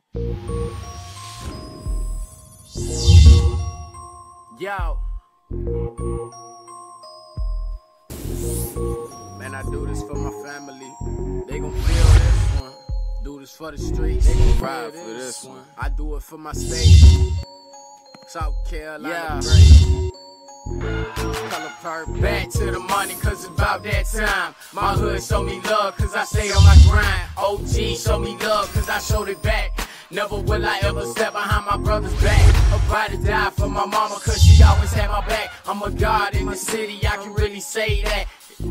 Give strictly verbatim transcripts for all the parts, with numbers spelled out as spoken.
Yo. Man, I do this for my family. They gon' feel this one. Do this for the streets. They gon' ride for this one. I do it for my state. South Carolina, yeah. Great. Color purple. Back to the money, cause it's about that time. My hood show me love, cause I stayed on my grind. O G show me love, cause I showed it back. Never will I ever step behind my brother's back. I'd rather die for my mama, cause she always had my back. I'm a god in the city, I can really say that.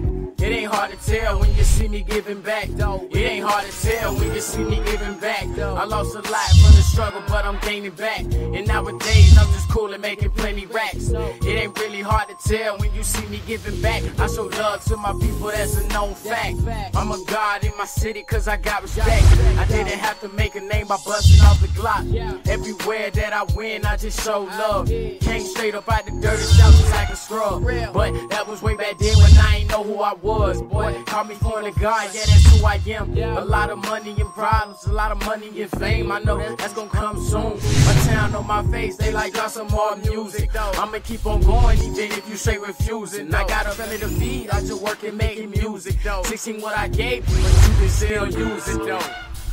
It ain't hard to tell when you see me giving back, though. It ain't hard to tell when you see me giving back, though. I lost a lot from the struggle, but I'm gaining back. And nowadays, I'm just cool and making plenty racks. It ain't really hard to tell when you see me giving back. I show love to my people, that's a known fact. I'm a god in my city, cause I got respect. I didn't have to make a name by busting off the Glock. Everywhere that I win, I just show love. Came straight up out the dirty south just like a scrub. But that was way back then when I ain't know who I was. Was, boy, call me for the God, yeah, that's who I am. A lot of money and problems, a lot of money and fame. I know that's gonna come soon. My town on my face, they like got some more music. I'ma keep on going even if you say refusing. I got a family to feed, I just work and making music. sixteen what I gave you, but you can still use it though.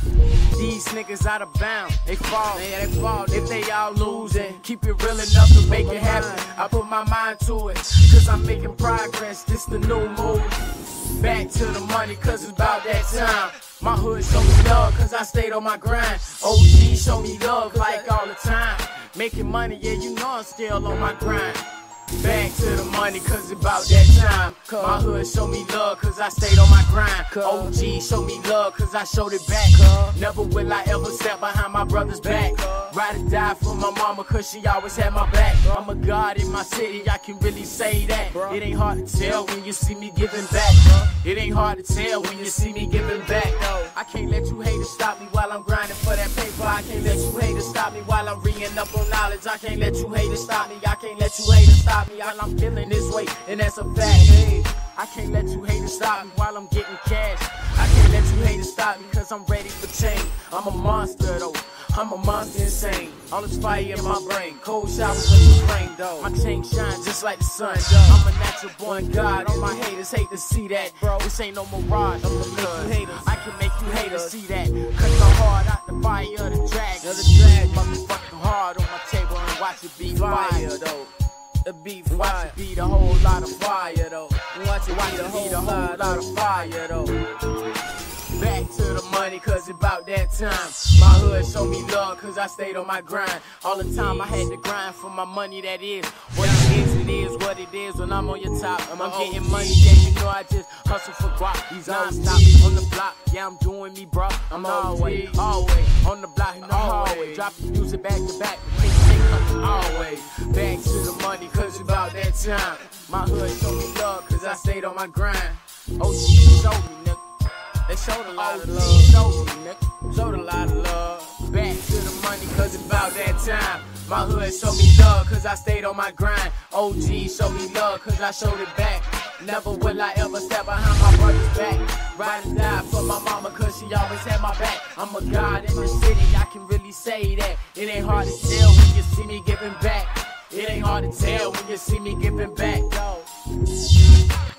These niggas out of bounds, they fall, yeah, they fall. If they all lose it, keep it real enough to make it happen. I put my mind to it, cause I'm making progress, this the new move. Back to the money, cause it's about that time. My hood show me love, cause I stayed on my grind. O G show me love like all the time. Making money, yeah, you know I'm still on my grind. Back to the money, cause it's about that time. My hood show me love, cause I stayed on my grind. O G show me love, cause I showed it back. Never will I ever step behind my brother's back. Ride or die for my mama, cause she always had my back. I'm a god in my city, I can really say that. It ain't hard to tell when you see me giving back. It ain't hard to tell when you see me giving back. I can't let you haters stop me while I'm grinding for that paper. I can't let you haters stop me while I'm reading up on knowledge. I can't let you haters stop me. I can't let you haters stop me while I'm feeling this way, and that's a fact. Hey, I can't let you haters stop me while I'm getting cash. I can't let you haters stop me cause I'm ready for change. I'm a monster though, I'm a monster insane. All this fire in my brain, cold showers in the rain though. My chain shine just like the sun. I'm a natural born god, all my haters hate to see that. Bro, this ain't no mirage, I'm gonna make you haters. I can make you haters see that. Cut the hard out the fire of the dragon. Of the dragon, motherfucking hard on my table and watch it be fire though. The beat fire. Watch it be the whole lot of fire though. Watch it, watch it be the whole lot of fire though. Back to the money, cause it's about that time. My hood show me love, cause I stayed on my grind. All the time I had to grind for my money, that is. What it is, it is what it is when I'm on your top. I'm getting money, yeah, you know I just hustle for guap. These non-stop on the block, yeah, I'm doing me, bro. I'm always, always on the block, no always. Dropping music back to back, always. Back to the money, cause it's about that time. My hood show me love, cause I stayed on my grind. O G showed me, nigga. They showed a lot of love. Showed me, nigga. Showed a lot of love. Back to the money, cause it's about that time. My hood showed me love, cause I stayed on my grind. O G showed me love, cause I showed it back. Never will I ever step behind my brother's back. Ride or die for my mama, cause she always had my back. I'm a god in the city, I can really say that. It ain't hard to tell when you see me giving back. It ain't hard to tell when you see me giving back, though.